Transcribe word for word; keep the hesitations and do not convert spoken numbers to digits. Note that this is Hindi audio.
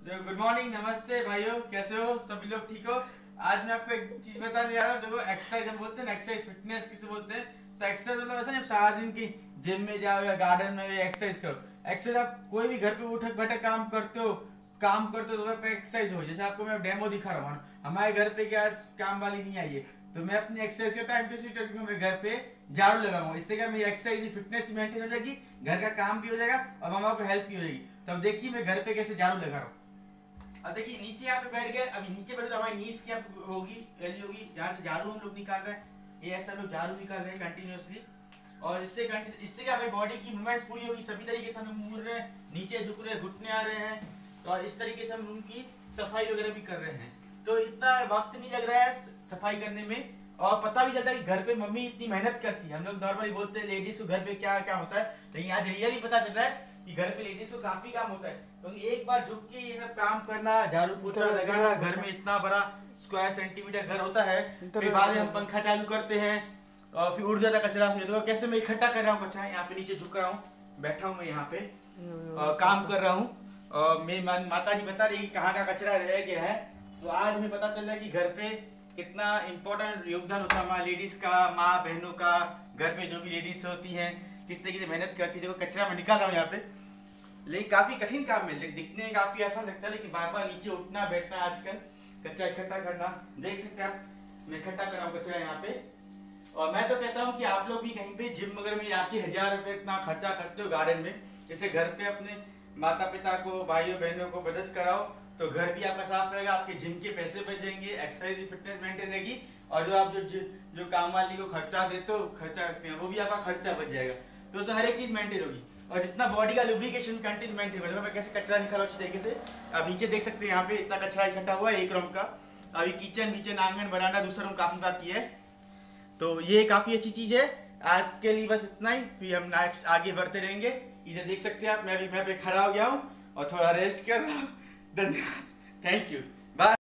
गुड मॉर्निंग, नमस्ते भाइयों, कैसे हो सभी लोग? ठीक हो? आज मैं आपको एक चीज बताने जा रहा हूँ। देखो, एक्सरसाइज हम बोलते हैं ना, एक्सरसाइज फिटनेस किसे बोलते हैं? तो एक्सरसाइज मतलब ऐसा जब सारा दिन की जिम में जाओ या गार्डन में एक्सरसाइज करो। एक्सरसाइज आप कोई भी घर पे उठक बैठक काम करते हो काम करते हो तो एक्सरसाइज हो। जैसे आपको मैं डेमो दिखा रहा हूँ, हमारे घर पे क्या काम वाली नहीं आई है, तो मैं अपनी एक्सरसाइज के टाइम पे मैं घर पे झाड़ू लगाऊंगा। इससे क्या मेरी एक्सरसाइज फिटनेस मेंटेन हो जाएगी, घर का काम भी हो जाएगा और मामा को हेल्प भी हो जाएगी। तो अब देखिए मैं घर पे कैसे झाड़ू लगा रहा हूँ। अब देखिए नीचे यहाँ पे बैठ गए, अभी नीचे बैठे तो हमारी नीज क्या होगी, वैल्यू होगी। यहाँ से झाड़ू हम लोग निकाल रहे हैं, ये ऐसा लोग झाड़ू निकाल रहे हैं कंटिन्यूअसली, और इससे इससे क्या हमारी बॉडी की मूवमेंट्स पूरी होगी। सभी तरीके से हम लोग मुड़ रहे हैं, नीचे झुक रहे हैं, घुटने आ रहे हैं, और इस तरीके से हम रूम की सफाई वगैरह भी कर रहे हैं। तो इतना वक्त नहीं लग रहा है सफाई करने में, और पता भी चलता है कि घर पे मम्मी इतनी मेहनत करती है। हम लोग नॉर्मली बोलते हैं लेडीज को घर पे क्या क्या होता है, लेकिन आज रियली पता चल रहा है कि घर पे लेडीज को काफी काम होता है। क्योंकि तो एक बार झुक के ये सब काम करना, झाड़ू पोछा लगाना, घर में इतना बड़ा स्क्वायर सेंटीमीटर घर होता है, फिर बाद में हम पंखा चालू करते हैं और फिर उड़ जाता कचरा। तो कैसे मैं इकट्ठा कर रहा हूँ कचरा, यहाँ पे नीचे झुक रहा हूँ, बैठा हूँ मैं यहाँ पे और काम कर रहा हूँ। और मेरी माता जी बता रही कहाँ का कचरा रह गया है। तो आज हमें पता चल रहा है कि घर पे कितना इम्पोर्टेंट योगदान होता है हमारे लेडीज का, माँ बहनों का। घर पे जो भी लेडीज होती हैं किस तरीके से मेहनत करती है। देखो कचरा मैं निकाल रहा हूँ यहाँ पे, लेकिन काफी कठिन काम है, दिखने में काफी आसान लगता है, लेकिन बार बार नीचे उठना बैठना आजकल कचरा इकट्ठा करना। देख सकते हैं आप, मैं इकट्ठा कर रहा हूँ कचरा यहाँ पे। और मैं तो कहता हूँ कि आप लोग भी कहीं पे जिम वगैरह में आके हजार रुपए इतना खर्चा करते हो गार्डन में, जैसे घर पे अपने माता पिता को, भाइयों बहनों को मदद कराओ, तो घर भी आपका साफ रहेगा, आपके जिम के पैसे बच जाएंगे, एक्सरसाइज फिटनेस मेंटेन रहेगी, और जो आप जो जो, जो काम वाली को खर्चा देते हो खर्चा करते हैं वो भी आपका खर्चा बच जाएगा। तो उससे हर एक चीज मेंटेन होगी, और जितना बॉडी का लुब्रिकेशन कंटिन्यू मेंटेन होगा। मैं कैसे कचरा निकाला अच्छे तरीके से, अब नीचे देख सकते हैं यहाँ पे इतना कचरा इकट्ठा हुआ है एक रूम का। अभी किचन विचन आंगन बरामदा दूसरा रूम काफी बाकी है, तो ये काफी अच्छी चीज है। आज के लिए बस इतना ही, फिर हम नेक्स्ट आगे बढ़ते रहेंगे। इधर देख सकते हैं आप, मैं भी मैं पे खड़ा हो गया हूँ और थोड़ा रेस्ट कर रहा हूँ। धन्यवाद, थैंक यू।